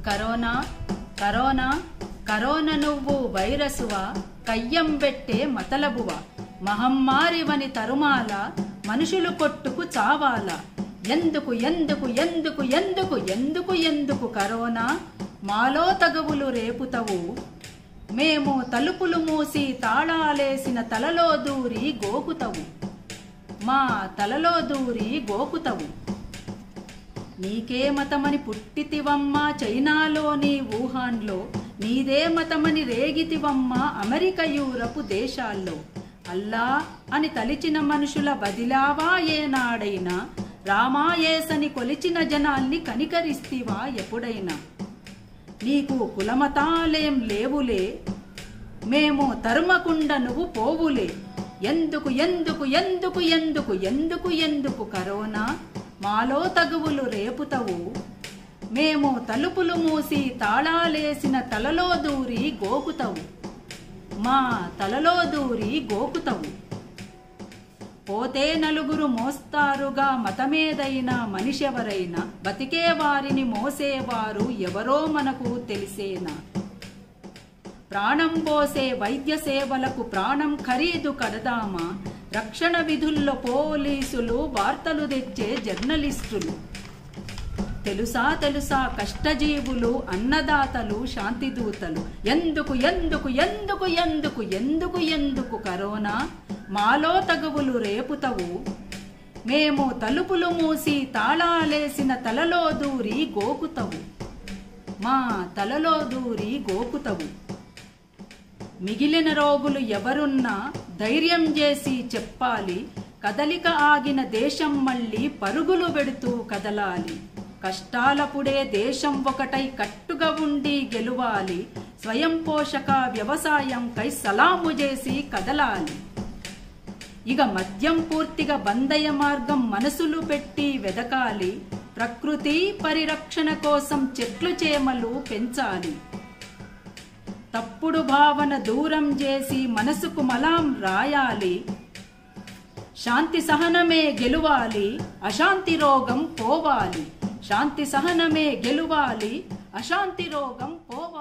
Corona corona corona నువ్వు వైరసువా, కయ్యం పెట్టే మతలబువా, మహమ్మారివని తరుమాల, మనుషులు కొట్టుకు చావాలా. ఎందుకు ఎందుకు ఎందుకు ఎందుకు ఎందుకు ఎందుకు కరోనా, మాలో తగవులు రేపుతవు. మేము తలుపులు మూసి తాళాలేసిన తలలో దూరి గోకుతవు, మా తలలో దూరి గోకుతవు. నీకే మతమని పుట్టితివమ్మా చైనాలోని వుహాన్లో, నీదే మతమని రేగితివమ్మా అమెరికా యూరపు దేశాల్లో. అల్లా అని తలిచిన మనుషుల బదిలావా ఏనాడైనా, రామాయేసని కొలిచిన జనాల్ని కనికరిస్తివా ఎప్పుడైనా. నీకు కులమతాలేం లేవులే, మేము తరుమకుండ నువ్వు పోవులే. ఎందుకు ఎందుకు ఎందుకు ఎందుకు ఎందుకు ఎందుకు కరోనా, మాలో తగువులు రేపుతవు. మేము తలుపులు మూసి తాళాలేసిన తలలో దూరి గోకుతవు, మా తలలో దూరి గోకుతవు. పోతే నలుగురు మోస్తారుగా మతమేదైనా మనిషెవరైనా, బతికే వారిని మోసేవారు ఎవరో మనకు తెలిసేనా. ప్రాణం పోసే వైద్య సేవలకు ప్రాణం ఖరీదు కడదామా, రక్షణ విధుల్లో పోలీసులు, వార్తలు తెచ్చే జర్నలిస్టులు. తెలుసా తెలుసా కష్టజీవులు, అన్నదాతలు, శాంతిదూతలు. ఎందుకు ఎందుకు ఎందుకు ఎందుకు ఎందుకు ఎందుకు కరోనా, మాలో తగువులు రేపుతవు. మేము తలుపులు మూసి తాళాలేసిన తలలో దూరి గోకుతవు, మా తలలో దూరి గోకుతవు. మిగిలిన రోగులు ఎవరున్నా ధైర్యం చేసి చెప్పాలి, కదలిక ఆగిన దేశం మళ్ళీ పరుగులు పెడుతూ కదలాలి. కష్టాలపుడే దేశం ఒకటై కట్టుగా ఉండి గెలువాలి, స్వయం పోషక వ్యవసాయం కై సలాము చేసి కదలాలి. ఇక మద్యం పూర్తిగా బందయ్య మార్గం మనసులు పెట్టి వెదకాలి, ప్రకృతి పరిరక్షణ కోసం చెట్లు చేమలు పెంచాలి. తప్పుడు భావన దూరం చేసి మనసుకు మలాం రాయాలి, శాంతి సహనమే గెలువాలి, అశాంతి రోగం పోవాలి. శాంతి సహనమే గెలువాలి, అశాంతి రోగం పోవాలి.